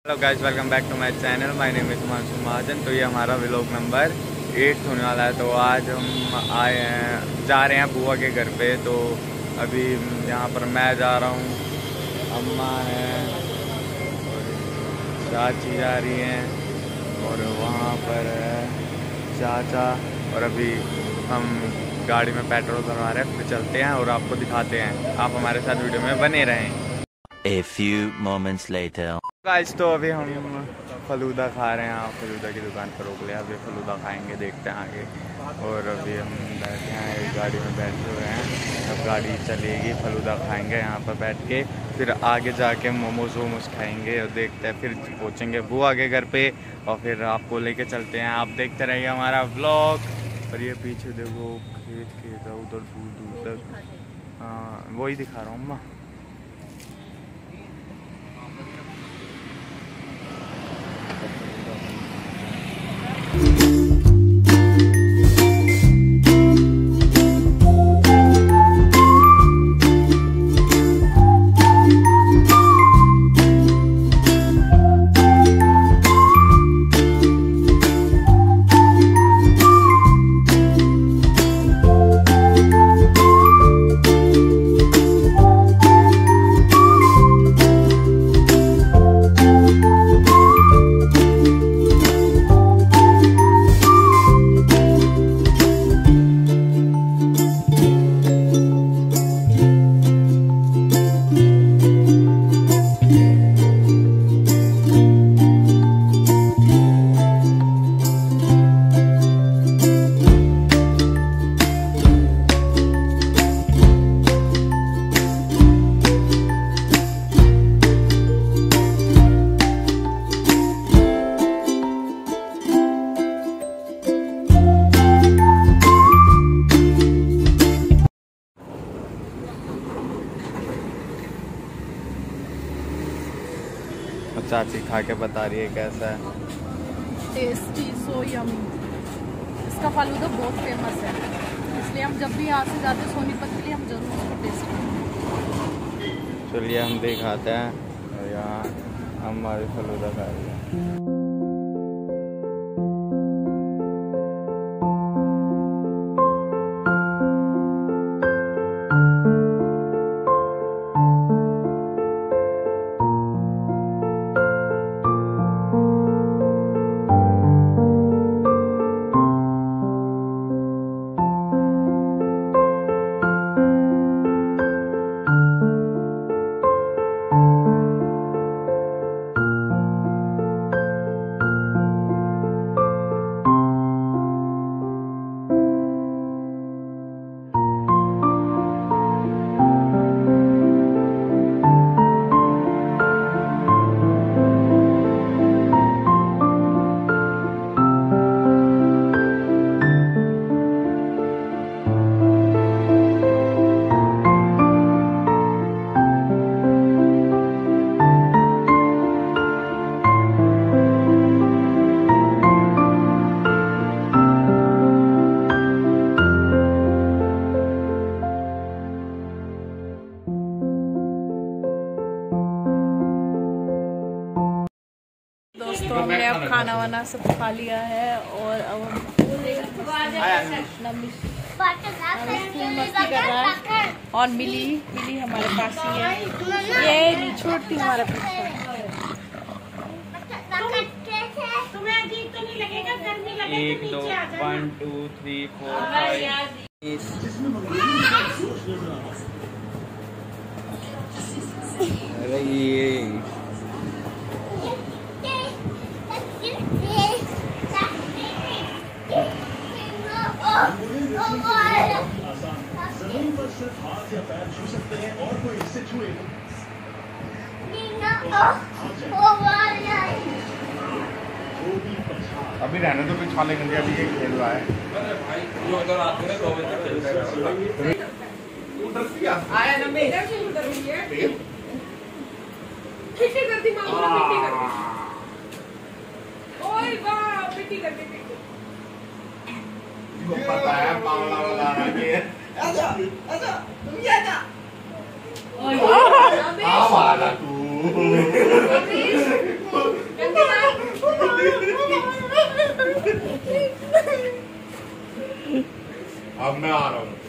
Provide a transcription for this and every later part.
Hello guys, welcome back to my channel. My name is Mahajan. तो ये हमारा vlog number 8 होने वाला है। तो आज हम आए हैं, जा रहे हैं बुआ के घर पे। तो अभी यहाँ पर मैं जा रहा हूँ, अम्मा है और चाची जा रही हैं और वहाँ पर है चाचा। और अभी हम गाड़ी में पेट्रोल भरवा रहे हैं, फिर चलते हैं और आपको दिखाते हैं। आप हमारे साथ वीडियो में बने रहें। A few moments later. Guys, तो अभी हम फलूदा खा रहे हैं। आप फलूदा की दुकान पर रोक लिया, अभी फलूदा खाएंगे, देखते हैं आगे। और अभी हम बैठे हैं, गाड़ी में बैठे हुए हैं। अब गाड़ी चलेगी, फलूदा खाएंगे यहाँ पर बैठ के, फिर आगे जाके मोमोज वोमोज खाएंगे और देखते हैं, फिर पहुँचेंगे बुआ के घर पे और फिर आपको लेके चलते हैं। आप देखते रहिए हमारा व्लॉग। और ये पीछे देखो, खेत है उधर दूर दूर तक। हाँ, वही दिखा रहा हूँ अम्मा। चाची खा के बता रही है कैसा है। Tasty, so yummy. इसका फालूदा बहुत फेमस है, इसलिए हम जब भी यहाँ से जाते हैं सोनीपत के लिए हम जरूर उसको टेस्ट करेंगे। चलिए हम दिखाते हैं। और यहाँ हम हमारे फालूदा खा रहे हैं। तो हमने अब खाना वाना सब खा लिया है और अब नमिश मस्ती कर रहा है। और मिली हमारे पास ही है, ये छोटी हमारे पास। 1 2 1 2 3 4 5 अरे ये जमीन पर सिर्फ हाथ या पैर छू सकते हैं और कोई इससे छुए अभी रहने तो पिछा लेंगे, अभी ये खेल रहा है। आया ना मैं इधर से उधर हुई है, पिटी कर दी मामा, पिटी कर दी। ओए वाह, पिटी कर दी। पता है मामला बता रहा है। आजा आजा, तुम ये आजा। आ वाला तू मैं आ रहा हूँ।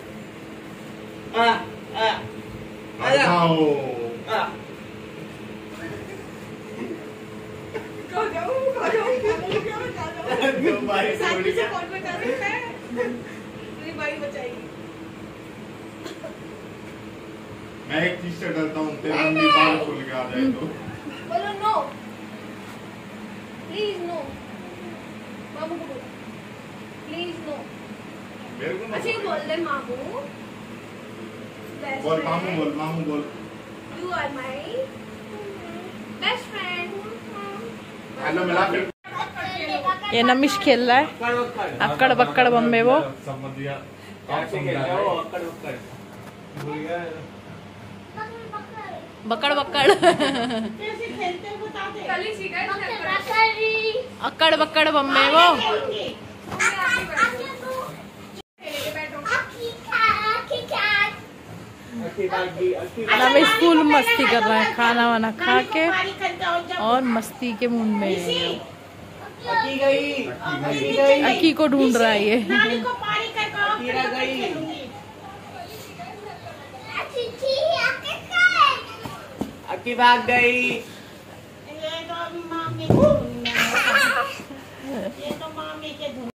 मैं एक चीज से डरता हूँ, तेरे मम्मी बाल खुल के आ जाए तो। बोलो नो, प्लीज नो, मामू को बोलो प्लीज नो। मेरे को अच्छा बोल दे मामू, बोल मामू, बोल मामू, बोल। You are my best friend. Hello मिला फिर। ये नमिश खेल रहा है अक्कड़ बक्कड़ बम्बे वो। बकड़ बक्कड़ अक्कड़ बक्कड़ बम्बे वो। नमिश फुल मस्ती कर रहा है, खाना वाना खा के और मस्ती के मूड में है। अक्की को ढूंढ रहा है ये। अक्की भाग गई। ये तो मामी के